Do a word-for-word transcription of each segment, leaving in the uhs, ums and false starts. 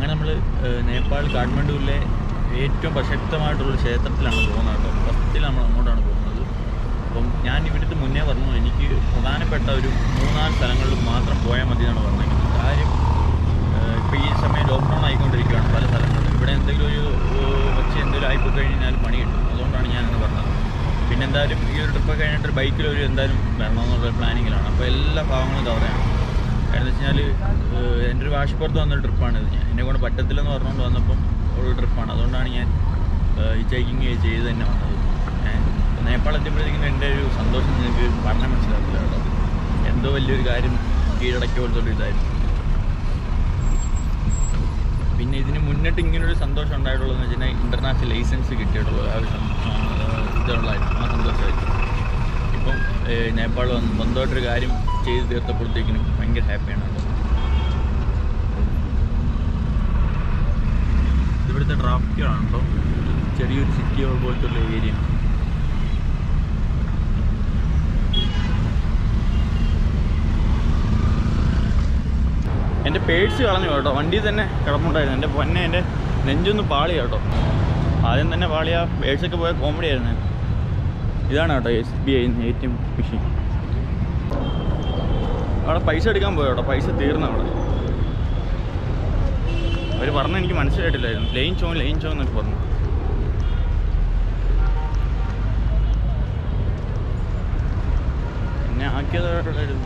അങ്ങനെ നമ്മൾ നേപ്പാൾ കാഠ്മണ്ഡുവിലെ ഏറ്റവും പ്രശസ്തമായിട്ടുള്ള ക്ഷേത്രത്തിലാണ് പോകുന്നത് കേട്ടോ. ഫസ്റ്റിൽ നമ്മൾ അങ്ങോട്ടാണ് പോകുന്നത്. അപ്പം ഞാൻ ഇവിടുത്തെ മുന്നേ പറഞ്ഞു എനിക്ക് പ്രധാനപ്പെട്ട ഒരു മൂന്നാല് സ്ഥലങ്ങളിൽ മാത്രം പോയാൽ മതി എന്നാണ് പറഞ്ഞിരിക്കുന്നത്. കാര്യം ഇപ്പോൾ ഈ സമയം ലോക്ക്ഡൗൺ ആയിക്കൊണ്ടിരിക്കുകയാണ് പല സ്ഥലങ്ങളിലും. ഇവിടെ എന്തെങ്കിലും ഒരു വെച്ച് എന്തെങ്കിലും ആയിപ്പോയി കഴിഞ്ഞാൽ പണി കിട്ടും. അതുകൊണ്ടാണ് ഞാനത് പറഞ്ഞത്. പിന്നെ എന്തായാലും ഈ ഒരു ട്രിപ്പ് കഴിഞ്ഞിട്ട് ബൈക്കിലൊരു എന്തായാലും വരണമെന്നുള്ള പ്ലാനിങ്ങിലാണ്. അപ്പോൾ എല്ലാ ഭാഗങ്ങളും കവറയാണ്. കാരണം വെച്ച് കഴിഞ്ഞാൽ എൻ്റെ ഒരു വാശിപ്പുറത്ത് വന്നൊരു ട്രിപ്പാണിത്. ഞാൻ എന്നെ കൊണ്ട് പറ്റത്തില്ലെന്ന് പറഞ്ഞുകൊണ്ട് വന്നപ്പം ഒരു ട്രിപ്പാണ്. അതുകൊണ്ടാണ് ഞാൻ ഹിച്ചൈക്കിങ് ചെയ്ത് തന്നെ വന്നത്. നേപ്പാൾ എത്തിയപ്പോഴത്തേക്കും എൻ്റെ ഒരു സന്തോഷം നിങ്ങൾക്ക് പറഞ്ഞാൽ മനസ്സിലാക്കില്ല കേട്ടോ. എന്തോ വലിയൊരു കാര്യം കീഴടക്കിയ പോലത്തെ ഒരു ഇതായിരുന്നു. പിന്നെ ഇതിന് മുന്നിട്ട് ഇങ്ങനൊരു സന്തോഷം ഉണ്ടായിട്ടുള്ളതെന്ന് വെച്ച് കഴിഞ്ഞാൽ ഇൻ്റർനാഷണൽ ലൈസൻസ് കിട്ടിയിട്ടുള്ള ആ ഒരു ഇതുള്ളതായിരുന്നു. ആ സന്തോഷമായിരുന്നു. ഇപ്പം നേപ്പാൾ വന്ന് സ്വന്തമായിട്ടൊരു കാര്യം ചെയ്ത് തീർത്തപ്പോഴത്തേക്കിനും ഭയങ്കര ഹാപ്പിയാണ് കേട്ടോ. ഇവിടുത്തെ ട്രാഫിക്കാണ് കേട്ടോ. ചെറിയൊരു സിറ്റി പോലത്തെ ഉള്ള ഏരിയ. എൻ്റെ പേഴ്സ് കളഞ്ഞു കേട്ടോ. വണ്ടിയിൽ തന്നെ കിടപ്പുണ്ടായിരുന്നു. എൻ്റെ പൊന്നെ എൻ്റെ നെഞ്ചൊന്ന് പാളി കേട്ടോ. ആദ്യം തന്നെ പാളിയ പേഴ്സൊക്കെ പോയ കോമഡി ആയിരുന്നു. ഇതാണ് കേട്ടോ S B I A T M machine. അവിടെ പൈസ എടുക്കാൻ പോയോ കേട്ടോ. പൈസ തീർന്നു അവിടെ. അവർ പറഞ്ഞ എനിക്ക് മനസ്സിലായിട്ടില്ലായിരുന്നു. ലൈൻ ചോ ലൈൻ ചോ എന്നൊക്കെ പറഞ്ഞു. എന്നെ ആക്കിയതായിട്ടുണ്ടായിരുന്നു.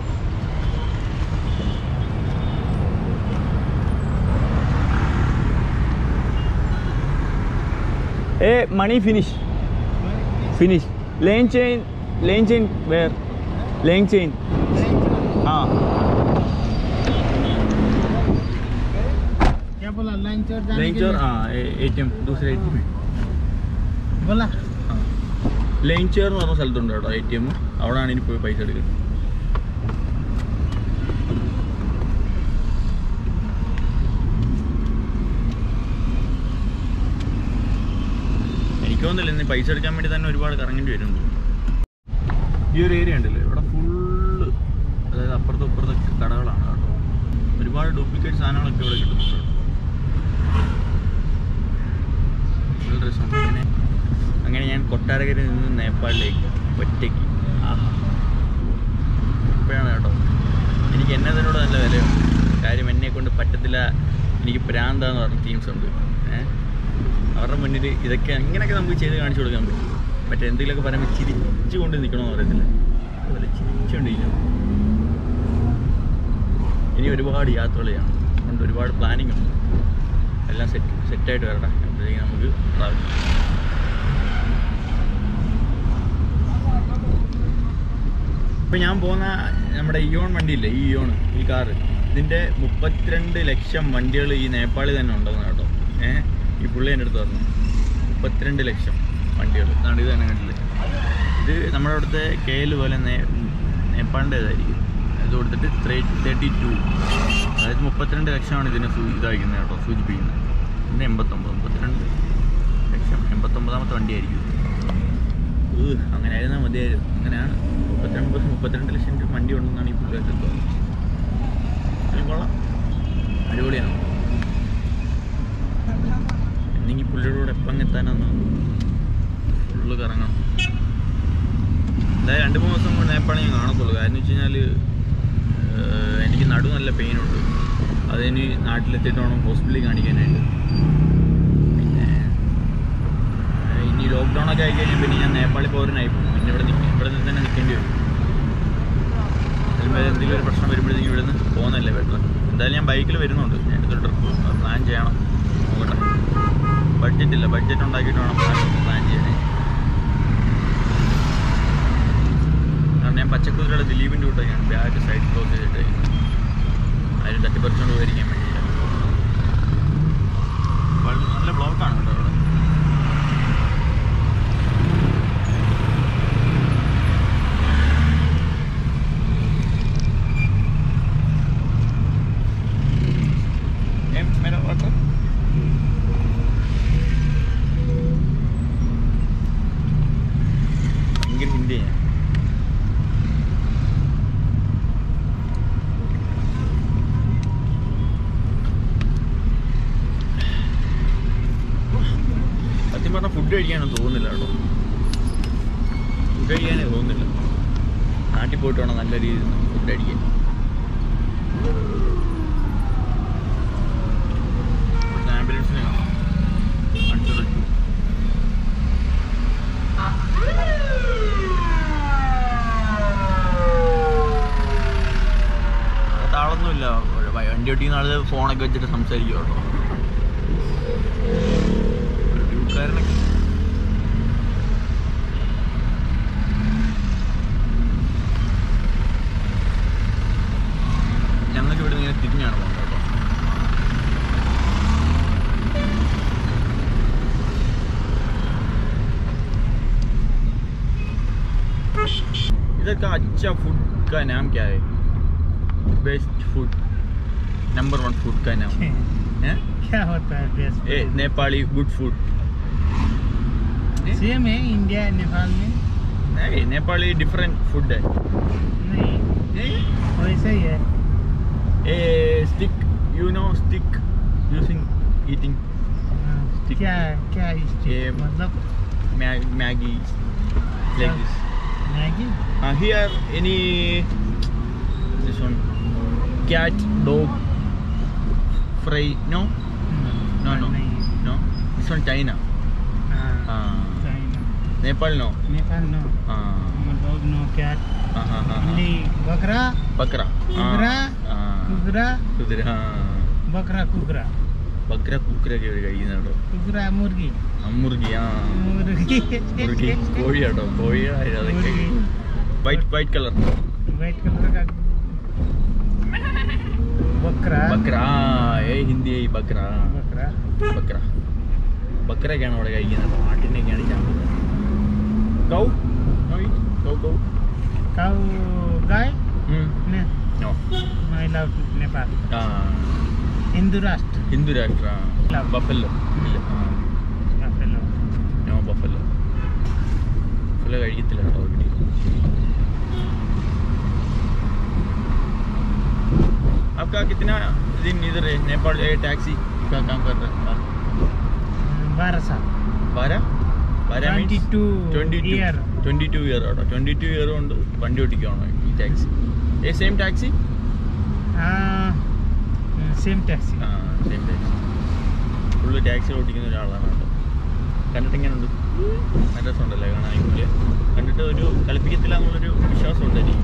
Hey, money finish. Finish. Lane chain. Lane chain where? Lane chain. हाँ. क्या बोला? लाइन चोर जाने Lane चोर हाँ एटीएम दूसरे एटीएम बोला हाँ lane चोर എന്ന് പറഞ്ഞ സ്ഥലത്തുണ്ട് കേട്ടോ എ ടി എം. അവിടെയാണ് ഇനി പോയി പൈസ എടുക്കുന്നത്. എനിക്കൊന്നുമില്ല ഇന്ന് പൈസ എടുക്കാൻ വേണ്ടി തന്നെ ഒരുപാട് കറങ്ങേണ്ടി വരും. ഈ ഒരു ഏരിയ ഉണ്ടല്ലോ ഇവിടെ ഫുള്ള് അതായത് അപ്പുറത്തും ഇപ്പുറത്തൊക്കെ കടകളാണ് കേട്ടോ. ഒരുപാട് ഡ്യൂപ്ലിക്കേറ്റ് സാധനങ്ങളൊക്കെ ഇവിടെ കിട്ടുന്നുണ്ട്. നല്ല രസമുണ്ട്. അങ്ങനെ അങ്ങനെ ഞാൻ കൊട്ടാരക്കരയിൽ നിന്ന് നേപ്പാളിലേക്ക് ഒറ്റയ്ക്ക്. ആഹാ ഇപ്പോഴാണ് കേട്ടോ എനിക്ക് എന്നെ അതിനോട് നല്ല വിലയുണ്ട്. കാര്യം എന്നെ കൊണ്ട് പറ്റത്തില്ല, എനിക്ക് പ്രാന്താന്ന് പറഞ്ഞ ടീംസ് ഉണ്ട്. ഏഹ് അവരുടെ മുന്നിൽ ഇതൊക്കെ ഇങ്ങനെയൊക്കെ നമുക്ക് ചെയ്ത് കാണിച്ചു കൊടുക്കാൻ പറ്റും. മറ്റേ എന്തെങ്കിലുമൊക്കെ പറയുമ്പോൾ ചിരിച്ചു കൊണ്ട് നിൽക്കണമെന്ന് പറയത്തില്ല, അതുപോലെ ചിരിച്ചുകൊണ്ടിരിക്കണം. ഇനി ഒരുപാട് യാത്രകൾ ചെയ്യണം. അതുകൊണ്ട് ഒരുപാട് പ്ലാനിങ് ഉണ്ട്. എല്ലാം സെറ്റ് സെറ്റായിട്ട് വരട്ടെ. അപ്പോഴത്തേക്കും നമുക്ക് ട്രാവൽ ഇപ്പം ഞാൻ പോകുന്ന നമ്മുടെ ഇയോൺ വണ്ടിയില്ലേ, ഈ ഇയോൺ ഈ കാറ്, ഇതിൻ്റെ മുപ്പത്തിരണ്ട് ലക്ഷം വണ്ടികൾ ഈ നേപ്പാളിൽ തന്നെ ഉണ്ടെന്ന് കേട്ടോ. ഏഹ് ഈ പുള്ളി എൻ്റെ അടുത്ത് പറഞ്ഞു മുപ്പത്തിരണ്ട് ലക്ഷം വണ്ടികൾ. അതാണ് ഇത് തന്നെ കണ്ടില്ലേ. ഇത് നമ്മുടെ അവിടുത്തെ കെ എൽ പോലെ നേ നേപ്പാളിൻ്റേതായിരിക്കും. ഇത് കൊടുത്തിട്ട് ത്രേ തേർട്ടി ടു അതായത് മുപ്പത്തിരണ്ട് ലക്ഷമാണ് ഇതിനെ സൂ ഇതായിരിക്കുന്നത് കേട്ടോ, സൂചിപ്പിക്കുന്നത്. പിന്നെ എൺപത്തൊമ്പത് മുപ്പത്തിരണ്ട് ലക്ഷം എൺപത്തൊമ്പതാമത്തെ വണ്ടിയായിരിക്കും. ഏഹ് അങ്ങനെ ആയിരുന്നാൽ മതിയായിരുന്നു. അങ്ങനെയാണ് മുപ്പത്തിരണ്ട് മുപ്പത്തിരണ്ട് ലക്ഷം രൂപ വണ്ടി ഉണ്ടെന്നാണ് ഈ പുള്ളിയൊക്കെ തോന്നുന്നത്. അത് കൊള്ളാം, അടിപൊളിയാണ്. എന്നെങ്കിൽ പുള്ളിയുടെ കൂടെ എപ്പം എത്താനാന്ന് ഫുള്ള് കറങ്ങണം. എന്തായാലും രണ്ട് മൂന്ന് ദിവസം കൊണ്ട് നേപ്പാളിൽ ഞാൻ കാണത്തുള്ളൂ. കാരണം വെച്ച് കഴിഞ്ഞാൽ എനിക്ക് നടു നല്ല പെയിനുണ്ട്. അതിന് നാട്ടിലെത്തിയിട്ട് വേണം ഹോസ്പിറ്റലിൽ കാണിക്കാനായിട്ട്. പിന്നെ ഇനി ലോക്ക്ഡൗൺ ഒക്കെ ആയിക്കഴിഞ്ഞാൽ പിന്നെ ഞാൻ നേപ്പാളിൽ പൗരനായി പോകും. പിന്നെ ഇവിടെ നിൽക്കും, ഇവിടെ നിന്ന് തന്നെ നിൽക്കേണ്ടി വരും. അതിൽ എന്തെങ്കിലും ഒരു പ്രശ്നം വരുമ്പോഴത്തേക്കും ഇവിടെ നിന്ന് പോകുന്നതല്ലേ ബെറ്റർ. എന്തായാലും ഞാൻ ബൈക്കിൽ വരുന്നുണ്ട്. ഞാൻ അടുത്തൊരു ട്രിപ്പ് പ്ലാൻ ചെയ്യണം. നോക്കട്ടെ, ബഡ്ജറ്റില്ല, ബഡ്ജറ്റ് ഉണ്ടാക്കിയിട്ട് വേണം പ്ലാൻ ചെയ്യാൻ. കാരണം ഞാൻ പച്ചക്കുതിരയുടെ ദിലീപിൻ്റെ കൂട്ടൊക്കെയാണ് ബാക്ക് സൈഡ് ക്ലോസ് ചെയ്തിട്ട് അതിന് തട്ടിപ്പറിച്ചുകൊണ്ട് പോയിരിക്കാൻ വേണ്ടിയില്ല. നല്ല ബ്ലോക്കാണ് കേട്ടോ അവിടെ. ഭയങ്കര ഹിന്ദിയാണ്. പറഞ്ഞാൽ ഫുഡ് കഴിക്കാനൊന്നും തോന്നുന്നില്ല കേട്ടോ. ഫുഡ് കഴിക്കാനേ തോന്നുന്നില്ല. നാട്ടിൽ പോയിട്ട് വേണം നല്ല രീതിയിൽ ഫുഡ് കഴിക്കാൻ. ആംബുലൻസിനെ കാണാം. താളൊന്നുമില്ല. വണ്ടി ഒട്ടിക്കുന്ന ആള് ഫോണൊക്കെ വെച്ചിട്ട് സംസാരിക്കും കേട്ടോ. ഡ്യൂക്കാരനൊക്കെ ഞങ്ങൾക്ക് ഇവിടെ ഇങ്ങനെ തിരിഞ്ഞാണ് പോകുന്നത് കേട്ടോ. इधर का अच्छा फूड का नाम क्या है? Best food, number one food का नाम है? क्या होता है बेस्ट? ए नेपाली गुड फूड सेम है इंडिया नेपाल में? नहीं, नेपाली डिफरेंट फूड है. नहीं नहीं वैसा ही है. A stick, you know stick using eating. क्या क्या ये मतलब Maggi like this. Maggi? Uh, here any this one cat dog fry? No, no, no, no. This one China. हाँ China. Nepal no. Nepal no. Ah. Dog no, cat. हाँ हाँ हाँ. Only बकरा. बकरा. कुकरा. हाँ. कुकरा. कुकरा. हाँ. बकरा कुकरा. बकरा कुकरा के കഴിയുന്ന കേട്ടോ. कुकरा मुर्गी. मुर्गी हाँ. मुर्गी. मुर्गी कोई കേട്ടോ. कोई അതൊക്കെ. White white color. White color का बकरा. बकरा. ये हिंदी है बकरा. बकरा. बकरा. ബക്കറൊക്കെയാണ് അവിടെ കഴിക്കുന്നത്. ആട്ടിനൊക്കെയാണ് ചാമ്പുന്നത്. Cow cow cow Cow guy? No. I love Nepal. ആ Hindu राष्ट्र. ഹിന്ദു രാഷ്ട്ര. ബഫല്ലോ ഇല്ല. Buffalo. No buffalo. ബഫല്ലോ കഴിക്കത്തില്ല കേട്ടോ ഇവിടെ. आपका कितना दिन इधर है नेपाल टैक्सी का काम कर रहे हैं? बारह साल. बारह बारह twenty two year. Twenty two year ആണോ? ട്വൻറ്റി ടു ഇയർ കൊണ്ട് വണ്ടി ഓടിക്കുകയാണോ ഈ ടാക്സി? ഏ സെയിം ടാക്സി? Same taxi. ആ സെയിം ടാക്സി. ഫുള്ള് ടാക്സി ഓടിക്കുന്ന ഒരാളാണ് കേട്ടോ. കണ്ടിട്ട് എങ്ങനെയുണ്ട്? നല്ല രസമുണ്ടല്ലേ കാണാൻ? ഇങ്ങനെ കണ്ടിട്ട് ഒരു കളിപ്പിക്കത്തില്ല എന്നുള്ളൊരു വിശ്വാസമുണ്ട് എനിക്ക്.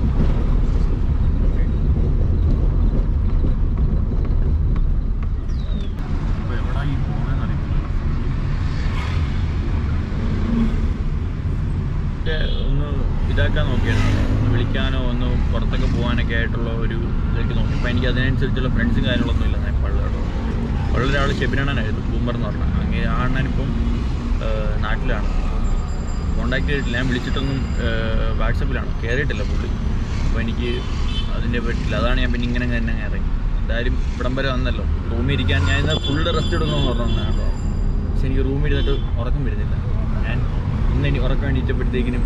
ഒന്ന് ഇതാക്കാൻ നോക്കിയാണ്. ഒന്ന് വിളിക്കാനോ ഒന്ന് പുറത്തൊക്കെ പോകാനൊക്കെ ആയിട്ടുള്ള ഒരു ഇതൊക്കെ നോക്കി. അപ്പോൾ എനിക്ക് അതിനനുസരിച്ചുള്ള ഫ്രണ്ട്സും കാര്യങ്ങളൊന്നും ഇല്ല നേപ്പാളിലോട്ടോ. ഉള്ളൊരാൾ ഒരാൾ ഷെബിനാണനായിരുന്നു, ബൂമർ എന്ന് പറഞ്ഞാൽ. അങ്ങനെ ആ അണ്ണനിപ്പം നാട്ടിലാണ്. കോണ്ടാക്ട് ചെയ്തിട്ടില്ല. ഞാൻ വിളിച്ചിട്ടൊന്നും വാട്സപ്പിലാണ്, കയറിയിട്ടില്ല പുള്ളി. അപ്പോൾ എനിക്ക് അതിൻ്റെ പറ്റില്ല. അതാണ് ഞാൻ പിന്നെ ഇങ്ങനെ തന്നെ ഇറങ്ങി. എന്തായാലും ഇവിടം വരെ വന്നല്ലോ. റൂമിൽ ഇരിക്കാൻ ഞാൻ ഇന്ന് ഫുള്ള് റെസ്റ്റ് എടുക്കണമെന്ന് പറഞ്ഞാൽ കേട്ടോ. പക്ഷെ എനിക്ക് റൂമിൽ ഇരുന്നിട്ട് ഉറക്കം വരുന്നില്ല. ഞാൻ ഇന്ന് ഇനി ഉറക്കം വേണ്ടിയിട്ടപ്പോഴത്തേക്കിനും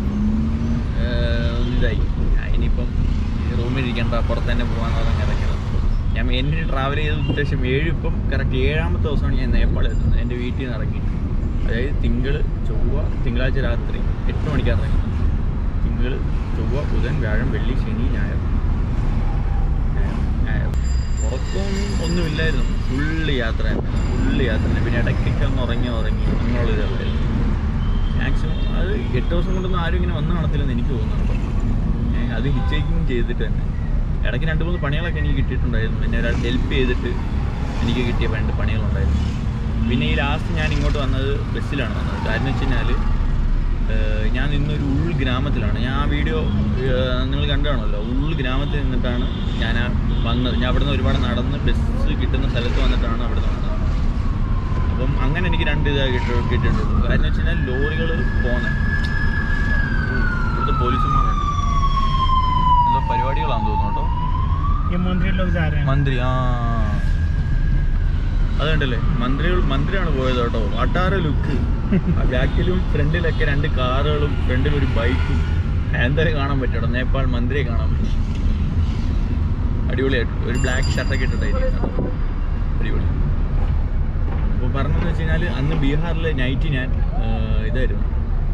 ഇതായി. ഇനിയിപ്പം റൂമിൽ ഇരിക്കേണ്ട, പുറത്ത് തന്നെ പോകാമെന്ന് പറഞ്ഞാൽ ഇറങ്ങിയത്. ഞാൻ എൻ്റെ ട്രാവൽ ചെയ്ത ഉദ്ദേശം ഏഴ് ഇപ്പം കറക്റ്റ് ഏഴാമത്തെ ദിവസമാണ് ഞാൻ നേപ്പാളിൽ എത്തുന്നത്. എൻ്റെ വീട്ടിൽ നിന്ന് ഇറങ്ങിയിട്ട്. അതായത് തിങ്കൾ ചൊവ്വ തിങ്കളാഴ്ച രാത്രി എട്ട് മണിക്കാണ് ഇറങ്ങുന്നത്. തിങ്കൾ ചൊവ്വ ബുധൻ വ്യാഴം വെള്ളി ശനി ഞായർ. ഉറക്കമൊന്നും ഒന്നുമില്ലായിരുന്നു. ഫുള്ള് യാത്ര തന്നെ, ഫുള്ള് യാത്ര തന്നെ. പിന്നെ ഇടയ്ക്കൊക്കെ ഒന്ന് ഉറങ്ങി ഉറങ്ങി അങ്ങനെയുള്ള ഇതായിരുന്നു. മാക്സിമം അത് എട്ട് ദിവസം കൊണ്ടൊന്നും ആരും ഇങ്ങനെ വന്ന് കാണത്തില്ലെന്ന് എനിക്ക് തോന്നുന്നുണ്ട്. അത് ഹിച്ചൈക്കിങ് ചെയ്തിട്ട് തന്നെ. ഇടയ്ക്ക് രണ്ട് മൂന്ന് പണികളൊക്കെ എനിക്ക് കിട്ടിയിട്ടുണ്ടായിരുന്നു. പിന്നെ ഒരാൾ ഹെൽപ്പ് ചെയ്തിട്ട് എനിക്ക് കിട്ടിയ രണ്ട് പണികളുണ്ടായിരുന്നു. പിന്നെ ഈ ലാസ്റ്റ് ഞാൻ ഇങ്ങോട്ട് വന്നത് ബസ്സിലാണ് വന്നത്. കാര്യം എന്ന് വെച്ച് കഴിഞ്ഞാൽ ഞാൻ ഇന്നൊരു ഉൾ ഗ്രാമത്തിലാണ്. ഞാൻ ആ വീഡിയോ നിങ്ങൾ കണ്ടാണല്ലോ. ഉൾ ഗ്രാമത്തിൽ നിന്നിട്ടാണ് ഞാൻ ആ വന്നത്. ഞാൻ അവിടെ നിന്ന് ഒരുപാട് നടന്ന് ബസ് കിട്ടുന്ന സ്ഥലത്ത് വന്നിട്ടാണ് അവിടെ നിന്ന് വന്നത്. അപ്പം അങ്ങനെ എനിക്ക് രണ്ട് ഇതായി കിട്ടി കിട്ടിയിട്ടുള്ളൂ. കാര്യം എന്ന് വെച്ച് കഴിഞ്ഞാൽ ലോറികൾ പോകുന്നത് ഇവിടുത്തെ പോലീസുമാരുണ്ട്. എന്തോ പരിപാടികളാണെന്ന് തോന്നുന്നു കേട്ടോ. മന്ത്രി ആ അതുണ്ടല്ലേ, മന്ത്രികൾ മന്ത്രിയാണ് പോയത് കേട്ടോ. അട്ടാറ് ലുക്ക്. ബാക്കിലും ഫ്രണ്ടിലൊക്കെ രണ്ട് കാറുകളും ഫ്രണ്ടിൽ ഒരു ബൈക്കും. എന്തായാലും കാണാൻ പറ്റും നേപ്പാൾ മന്ത്രിയെ കാണാൻ പറ്റും. അടിപൊളിയായിട്ട് ഒരു ബ്ലാക്ക് ഷർട്ടൊക്കെ ഇട്ടിട്ടായിരിക്കും. അടിപൊളി. അപ്പം പറഞ്ഞതെന്ന് വെച്ച് കഴിഞ്ഞാൽ അന്ന് ബീഹാറിൽ നൈറ്റ് ഞാൻ ഇതായിരുന്നു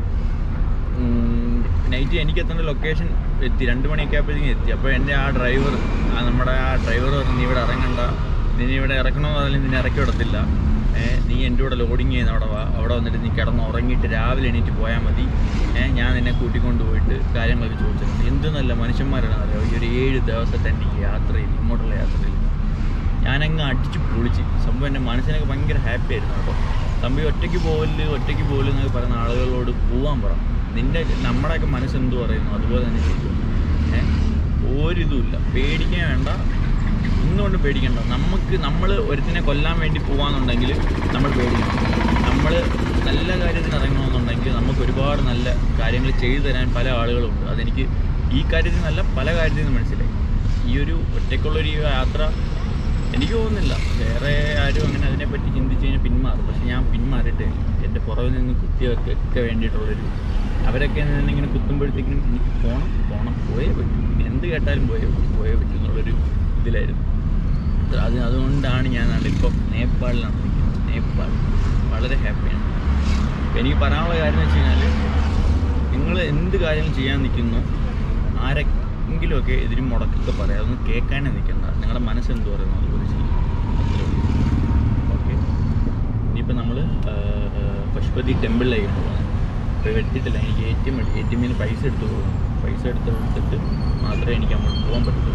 നൈറ്റ് എനിക്ക് എത്തേണ്ട ലൊക്കേഷൻ എത്തി രണ്ട് മണിയൊക്കെ ആയപ്പോഴത്തേക്കും എത്തി. അപ്പോൾ എൻ്റെ ആ ഡ്രൈവർ ആ നമ്മുടെ ആ ഡ്രൈവർ പറഞ്ഞു നീ ഇവിടെ ഇറങ്ങണ്ട, നിന്നെ ഇവിടെ ഇറക്കണമെന്ന് പറഞ്ഞാൽ നിന്നെ ഇറക്കി വിടത്തില്ല, നീ എൻ്റെ കൂടെ ലോഡിങ് ചെയ്യുന്ന അവിടെ വാ, അവിടെ വന്നിട്ട് നീ കിടന്ന് ഉറങ്ങിയിട്ട് രാവിലെ എണീറ്റ് പോയാൽ മതി, ഞാൻ നിന്നെ കൂട്ടിക്കൊണ്ട് പോയിട്ട് കാര്യങ്ങളൊക്കെ ചോദിച്ചിട്ടുണ്ട്. എന്തെന്നല്ല മനുഷ്യന്മാരാണ് അറിയാം. ഈ ഒരു ഏഴ് ദിവസത്തെ എൻ്റെ ഈ യാത്രയിൽ ഇങ്ങോട്ടുള്ള യാത്രയിൽ ഞാനങ്ങ് അടിച്ച് പൊളിച്ച് സംഭവം. എൻ്റെ മനസ്സിനൊക്കെ ഭയങ്കര ഹാപ്പി ആയിരുന്നു കേട്ടോ. തമ്പി ഒറ്റയ്ക്ക് പോകല് ഒറ്റയ്ക്ക് പോകല് എന്നൊക്കെ പറയുന്ന ആളുകളോട് പോകാൻ പറ. നിൻ്റെ നമ്മുടെയൊക്കെ മനസ്സെന്ത് പറയുന്നു അതുപോലെ തന്നെ ചെയ്തു. ഏഹ് ഒരിതുമില്ല, പേടിക്കാൻ വേണ്ട, ഒന്നുകൊണ്ട് പേടിക്കണ്ട. നമുക്ക് നമ്മൾ ഒരുത്തിനെ കൊല്ലാൻ വേണ്ടി പോകാമെന്നുണ്ടെങ്കിൽ നമ്മൾ പേടിക്കണം. നമ്മൾ നല്ല കാര്യത്തിന് ഇറങ്ങണമെന്നുണ്ടെങ്കിൽ നമുക്ക് ഒരുപാട് നല്ല കാര്യങ്ങൾ ചെയ്തു തരാൻ പല ആളുകളുണ്ട്. അതെനിക്ക് ഈ കാര്യത്തിൽ നല്ല പല കാര്യത്തിൽ നിന്ന് മനസ്സിലായി. ഈ ഒരു ഒറ്റയ്ക്കുള്ളൊരു യാത്ര എനിക്ക് തോന്നുന്നില്ല വേറെ ആരും അങ്ങനെ അതിനെപ്പറ്റി ചിന്തിച്ച് കഴിഞ്ഞാൽ പിന്മാറും. പക്ഷെ ഞാൻ പിന്മാറിയിട്ട് എൻ്റെ പുറകിൽ നിന്ന് കുത്തിയൊക്കെ വേണ്ടിയിട്ടുള്ളൊരു അവരൊക്കെ ഇങ്ങനെ കുത്തുമ്പോഴത്തേക്കിനും എനിക്ക് പോകണം പോകണം പോയേ പറ്റും, എന്ത് കേട്ടാലും പോയേ പോയേ പറ്റും എന്നുള്ളൊരു ഇതിലായിരുന്നു. അത് അതുകൊണ്ടാണ് ഞാൻ ഇപ്പം നേപ്പാളിലാണ് നിൽക്കുന്നത്. നേപ്പാൾ വളരെ ഹാപ്പിയാണ്. എനിക്ക് പറയാനുള്ള കാര്യം എന്ന് വെച്ച് കഴിഞ്ഞാൽ നിങ്ങൾ എന്ത് കാര്യം ചെയ്യാൻ നിൽക്കുന്നു ആരെങ്കിലുമൊക്കെ ഇതിന് മുടക്കൊക്കെ പറയാം, അതൊന്നും കേൾക്കാനേ നിൽക്കണ്ട. നിങ്ങളുടെ മനസ്സെന്ത് പറയുന്നു അതുപോലെ ചെയ്യും. അത്രേ ഉള്ളൂ. ഓക്കെ, ഇനിയിപ്പോൾ നമ്മൾ പശുപതി ടെമ്പിളിലേക്കാണ് പോകുന്നത്. ഇപ്പോൾ എടുത്തിട്ടില്ല, എനിക്ക് A T M A T എമ്മിൽ പൈസ എടുത്ത് പോകും. പൈസ എടുത്ത് എടുത്തിട്ട് മാത്രമേ എനിക്ക് അങ്ങോട്ട് പോകാൻ പറ്റുള്ളൂ.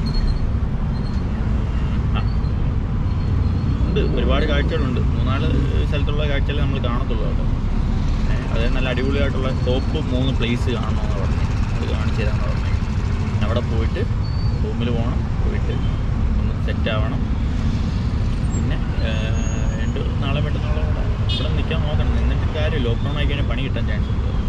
ഒരുപാട് കാഴ്ചകളുണ്ട്, മൂന്നാല് സ്ഥലത്തുള്ള കാഴ്ചകൾ നമ്മൾ കാണത്തുള്ളൂ കേട്ടോ. അതായത് നല്ല അടിപൊളിയായിട്ടുള്ള ടോപ്പ് മൂന്ന് പ്ലേസ് കാണണമെന്ന് പറഞ്ഞു, അത് കാണിച്ചു തരാമെന്ന് പറഞ്ഞു. അവിടെ പോയിട്ട് റൂമിൽ പോകണം, പോയിട്ട് ഒന്ന് സെറ്റാവണം. പിന്നെ രണ്ട് നാളെ പെട്ടെന്നുള്ള ഇവിടെ നിൽക്കാൻ നോക്കണം. നിന്നിട്ട് കാര്യം ലോക്ക്ഡൗൺ ആയി കഴിഞ്ഞാൽ പണി കിട്ടാൻ ചാൻസ് ഉണ്ട്.